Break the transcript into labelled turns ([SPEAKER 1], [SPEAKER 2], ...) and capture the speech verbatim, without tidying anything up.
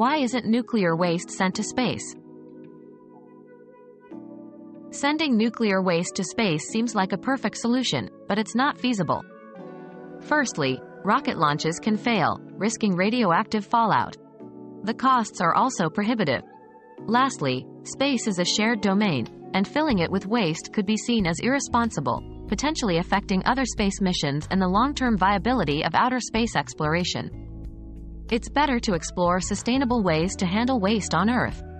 [SPEAKER 1] why isn't nuclear waste sent to space? Sending nuclear waste to space seems like a perfect solution, but it's not feasible. Firstly, rocket launches can fail, risking radioactive fallout. The costs are also prohibitive. Lastly, space is a shared domain, and filling it with waste could be seen as irresponsible, potentially affecting other space missions and the long-term viability of outer space exploration. It's better to explore sustainable ways to handle waste on Earth.